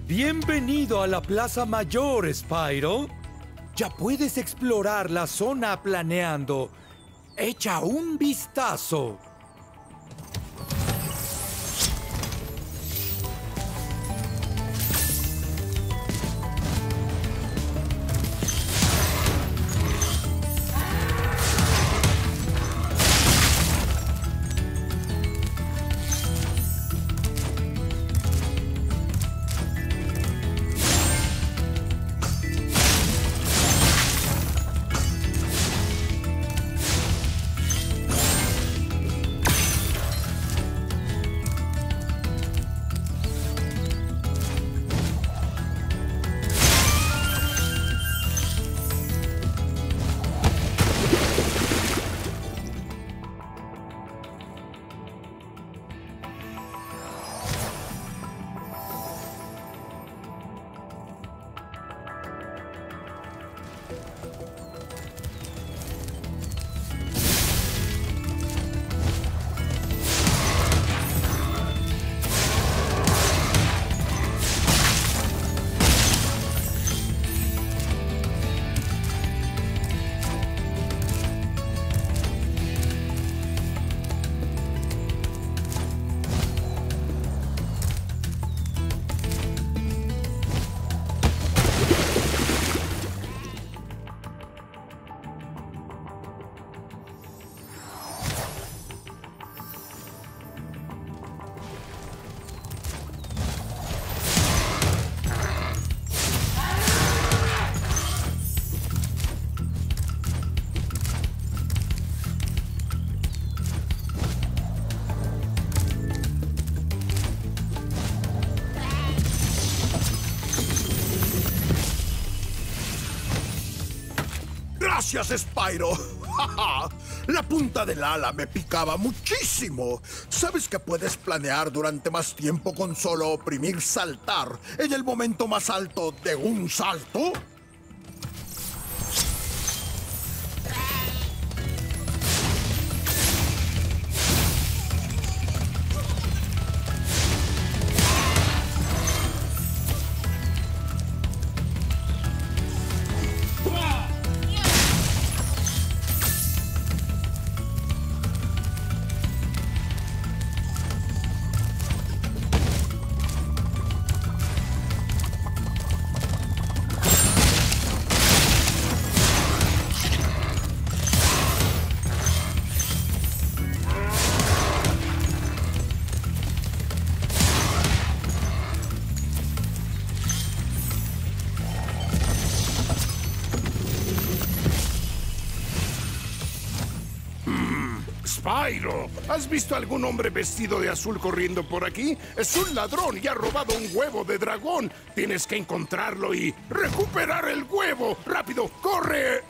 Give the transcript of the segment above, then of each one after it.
Bienvenido a la Plaza Mayor, Spyro. Ya puedes explorar la zona planeando. Echa un vistazo. ¡Gracias, Spyro! La punta del ala me picaba muchísimo. ¿Sabes que puedes planear durante más tiempo con solo oprimir saltar en el momento más alto de un salto? Spyro, ¿has visto algún hombre vestido de azul corriendo por aquí? Es un ladrón y ha robado un huevo de dragón. Tienes que encontrarlo y recuperar el huevo. ¡Rápido, corre!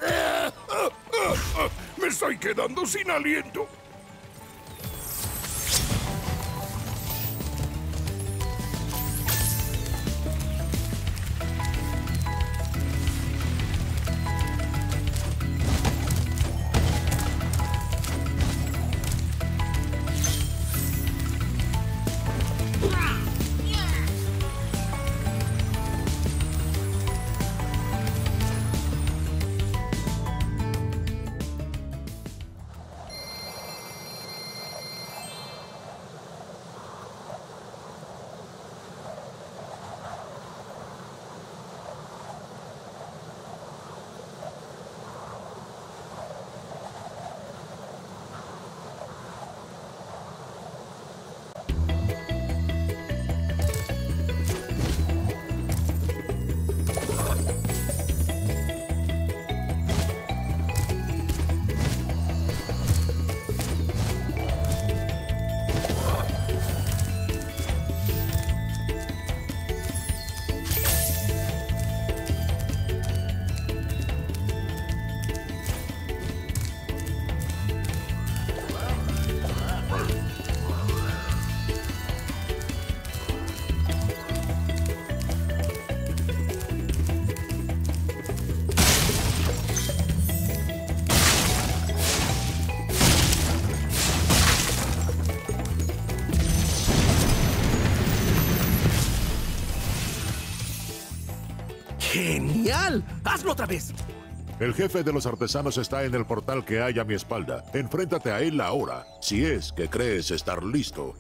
Me estoy quedando sin aliento. ¡Genial! ¡Hazlo otra vez! El jefe de los artesanos está en el portal que hay a mi espalda. Enfréntate a él ahora, si es que crees estar listo.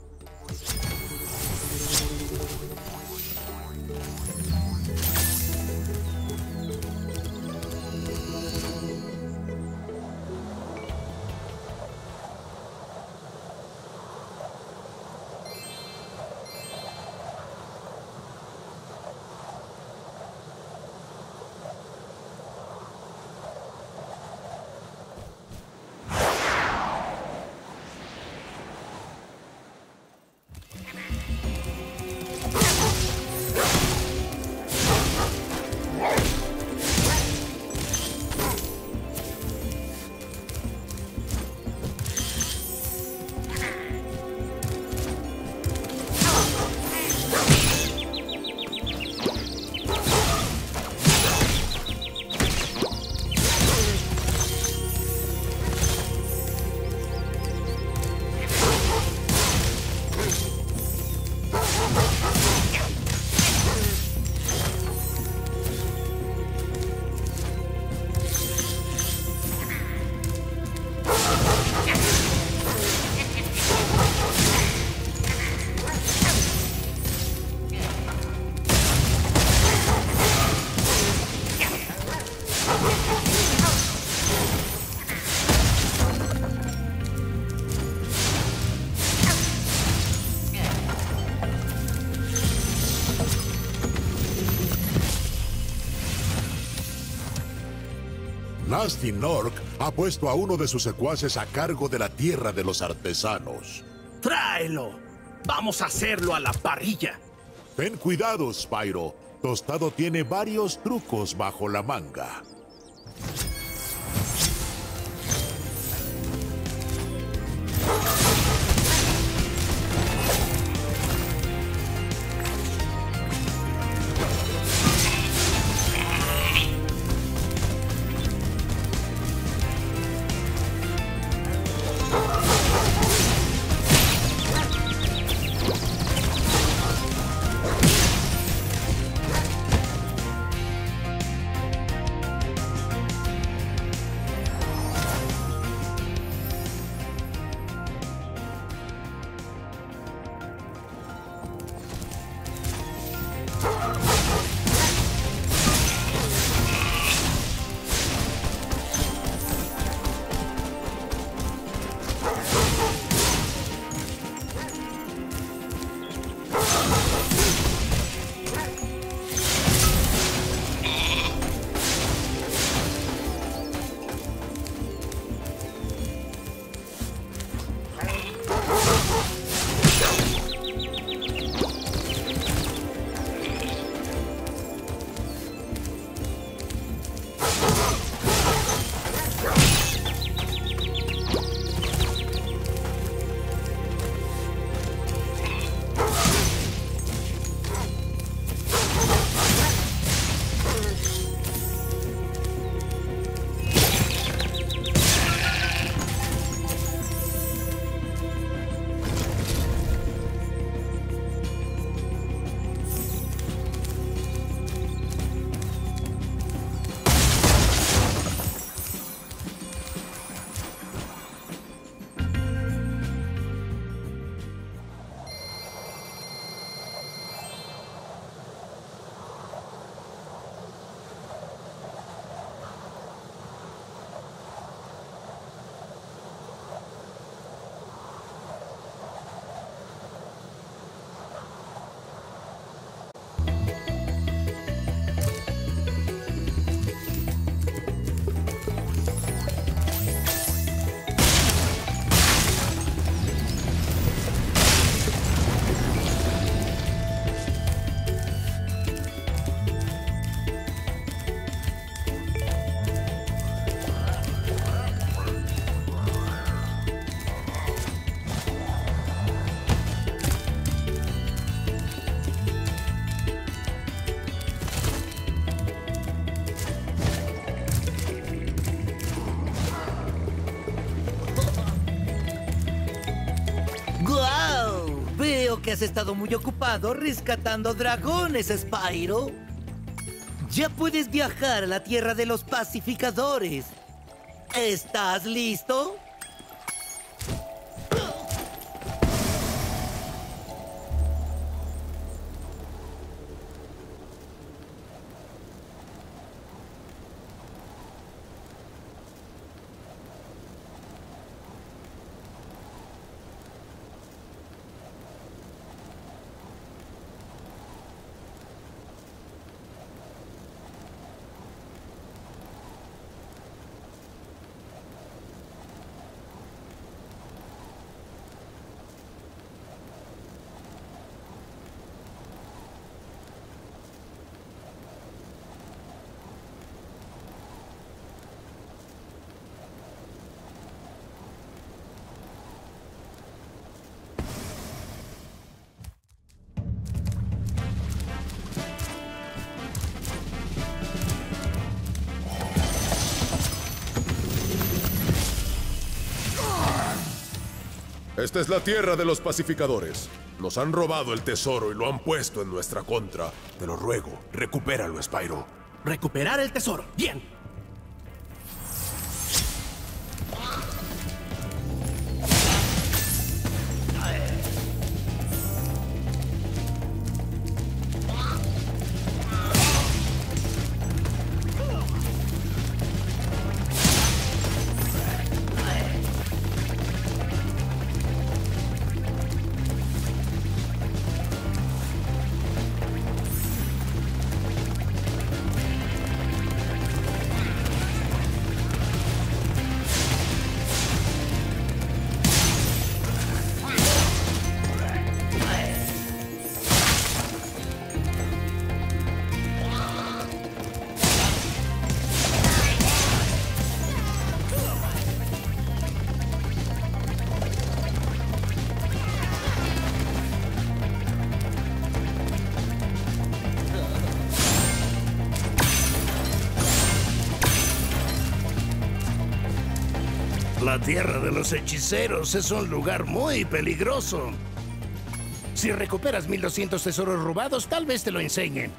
Nasty Nork ha puesto a uno de sus secuaces a cargo de la tierra de los artesanos. ¡Tráelo! ¡Vamos a hacerlo a la parrilla! Ten cuidado, Spyro. Tostado tiene varios trucos bajo la manga. Veo que has estado muy ocupado rescatando dragones, Spyro. Ya puedes viajar a la tierra de los pacificadores. ¿Estás listo? Esta es la tierra de los pacificadores. Nos han robado el tesoro y lo han puesto en nuestra contra. Te lo ruego, recupéralo, Spyro. Recuperar el tesoro. Bien. La tierra de los hechiceros es un lugar muy peligroso. Si recuperas 1200 tesoros robados, tal vez te lo enseñen.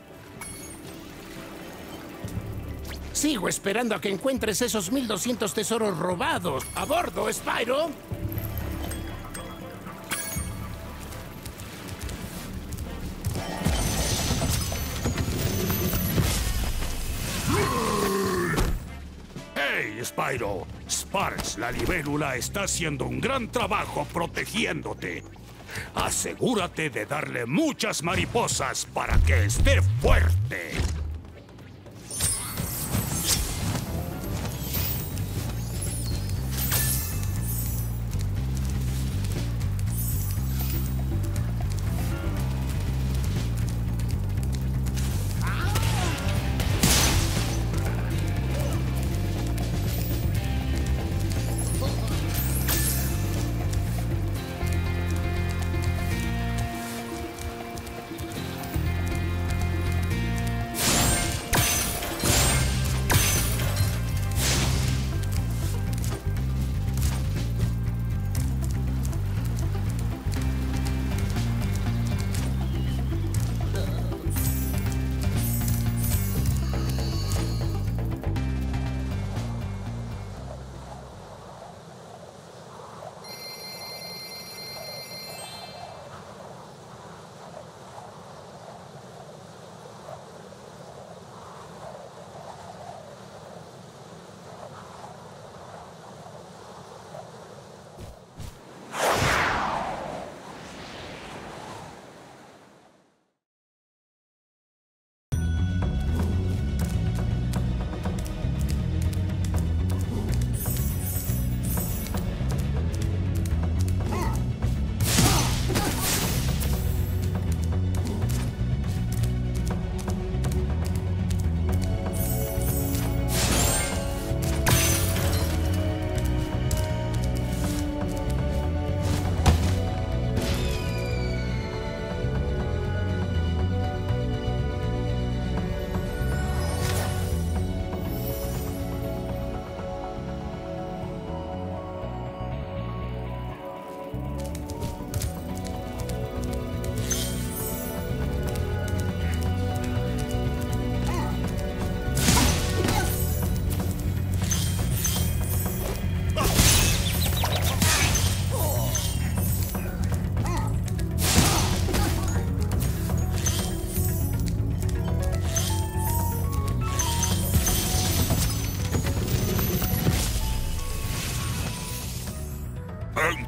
Sigo esperando a que encuentres esos 1200 tesoros robados. ¡A bordo, Spyro! ¡Hey, Spyro! Sparks, la libélula, está haciendo un gran trabajo protegiéndote. Asegúrate de darle muchas mariposas para que esté fuerte.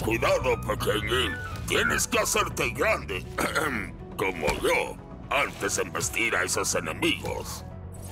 Cuidado, pequeñín. Tienes que hacerte grande, como yo, antes de embestir a esos enemigos.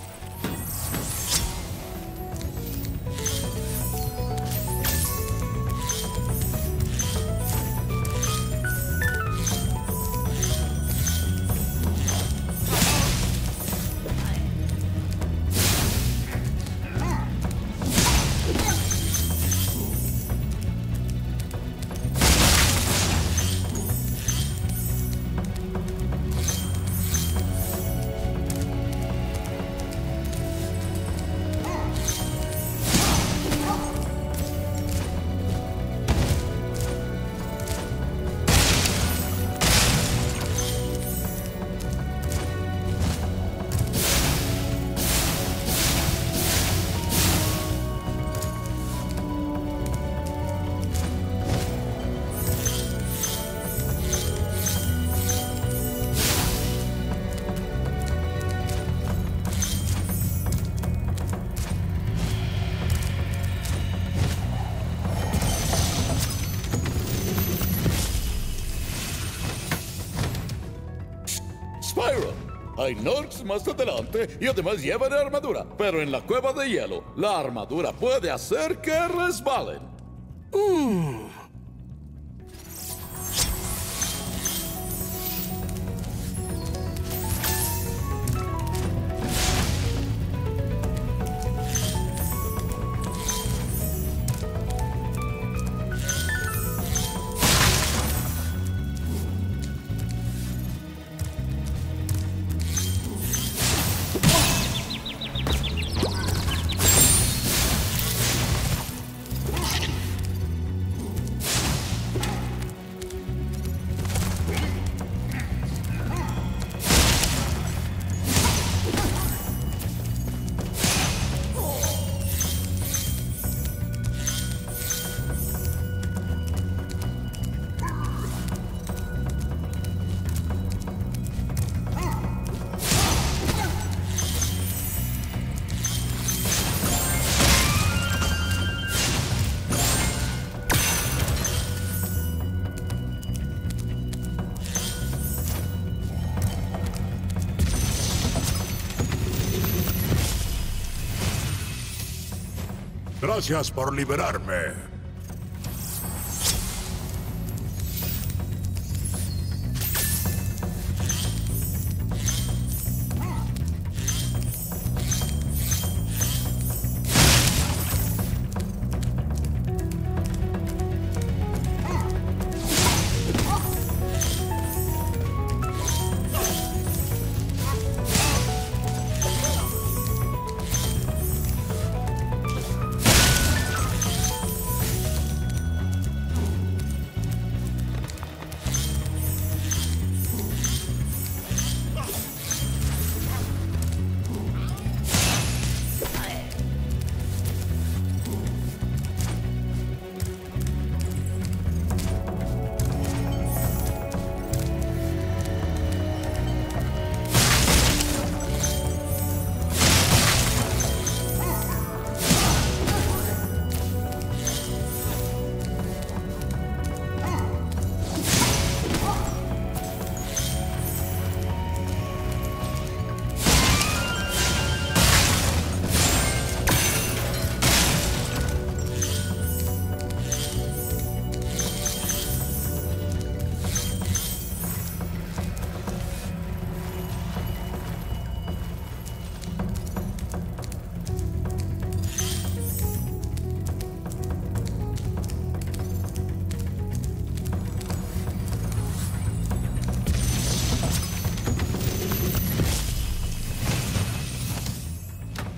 Spyro, hay Norks más adelante y además llevan armadura, pero en la cueva de hielo, la armadura puede hacer que resbalen. Gracias por liberarme.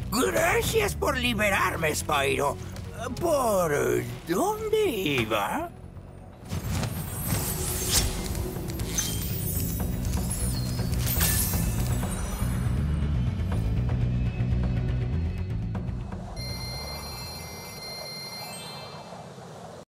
Gracias por liberarme, Spyro. ¿Por dónde iba?